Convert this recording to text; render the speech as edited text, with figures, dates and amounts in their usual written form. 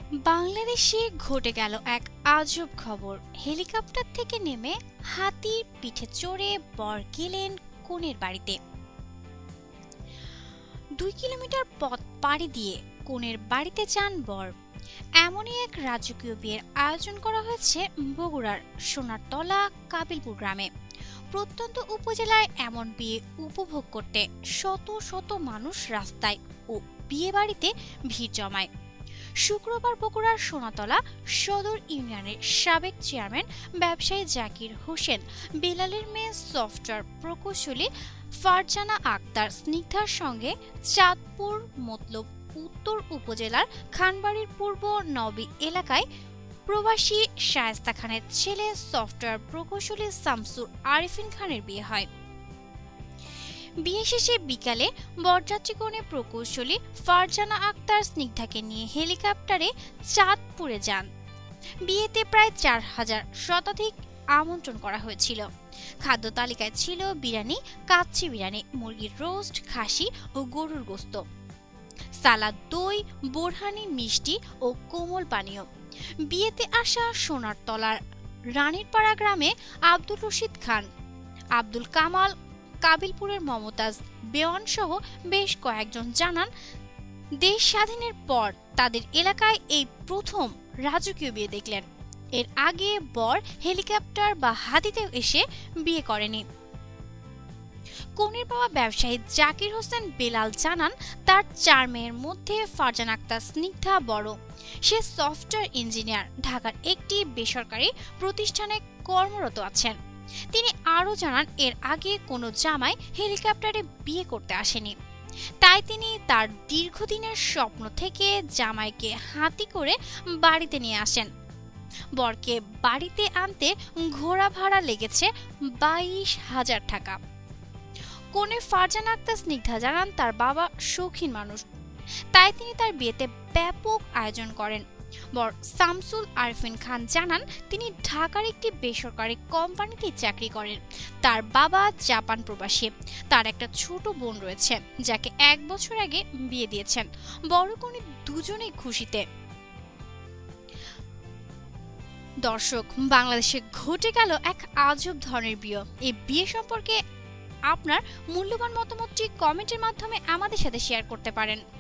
বাংলাদেশে ঘটে গেল এক আজব খবর। হেলিকপ্টার থেকে নেমে হাতির পিঠে চড়ে বর গেলেন কনের বাড়িতে। 2 কিলোমিটার পথ পাড়ি দিয়ে কনের বাড়িতে যান বর। এমনই এক রাজকীয় বিয়ের আয়োজন করা হয়েছে বগুড়ার সোনারতলা কাবিলপুর গ্রামে। প্রত্যন্ত উপজেলায় এমন বিয়ে উপভোগ করতে শত শত মানুষ রাস্তায় ও বিয়ে বাড়িতে ভিড় জমায়। শুক্রবার বগুড়ার সোনাতলা সদর ইউনিয়নের সাবেক চেয়ারম্যান ব্যবসায়ী জাকির হোসেন বেলালের মেয়ে সফটওয়্যার প্রকৌশলী ফারজানা আক্তার স্নিগ্ধার সঙ্গে চাঁদপুর মতলব উত্তর উপজেলার খানবাড়ির পূর্ব নবী এলাকায় প্রবাসী শায়েস্তা খানের ছেলে সফটওয়্যার প্রকৌশলী শামসুর আরিফিন খানের বিয়ে হয়। বিয়ে শেষে বিকালে বরযাত্রী কনে প্রকৌশলী ফারজানা আক্তার স্নিগ্ধাকে নিয়ে হেলিকপ্টারে চাঁদপুরে যান। বিয়েতে প্রায় 4000 শতাধিক আমন্ত্রণ করা হয়েছিল। খাদ্য তালিকায় ছিল বিরিয়ানি, কাচ্চি বিরিয়ানি, মুরগির রোস্ট, খাসি ও গরুর গোস্ত, সালাদ, দই, বোরহানি, মিষ্টি ও কোমল পানীয়। বিয়েতে আসা সোনারতলার রানীরপাড়া গ্রামে আব্দুর রশিদ খান, আব্দুল কামাল, কাবিলপুরের মমতাজ বেওয়ান সহ বেশ কয়েকজন জানান, দেশ স্বাধীনের পর তাদের এলাকায় এই প্রথম রাজকীয় বিয়ে দেখলেন। এর আগে বর হেলিকপ্টার বা হাতিতে এসে বিয়ে করেনি। কনের বাবা ব্যবসায়ী জাকির হোসেন বেলাল জানান, তার 4 মেয়ের মধ্যে ফারজানা আক্তার স্নিগ্ধা বড়। সে সফটওয়্যার ইঞ্জিনিয়ার, ঢাকার একটি বেসরকারি প্রতিষ্ঠানে কর্মরত আছেন। তিনি আরও জানান, এর আগে কোনো জামাই হেলিকপ্টারে বিয়ে করতে আসেনি, তাই তিনি তার দীর্ঘদিনের স্বপ্ন থেকে জামাইকে হাতি করে বাড়িতে নিয়ে আসেন। বরকে বাড়িতে আনতে ঘোড়া ভাড়া লেগেছে 22,000 টাকা। কনে ফারজানা আক্তার স্নিগ্ধা জানান, তার বাবা শৌখিন মানুষ, তাই তিনি তার বিয়েতে ব্যাপক আয়োজন করেন। বর শামসুল আরিফিন খান জানান, তিনি ঢাকার একটি বেসরকারি কোম্পানিতে চাকরি করেন। তার বাবা জাপান প্রবাসী। তার একটা ছোট বোন রয়েছে, যাকে 1 বছর আগে বিয়ে দিয়েছেন। বড় কনে দুজনেই খুশিতে। দর্শক, বাংলাদেশে ঘটে গেল এক আজব ধরনের বিয়ে। এই বিয়ে সম্পর্কে আপনার মূল্যবান মতামতটি কমেন্টের মাধ্যমে আমাদের সাথে শেয়ার করতে পারেন।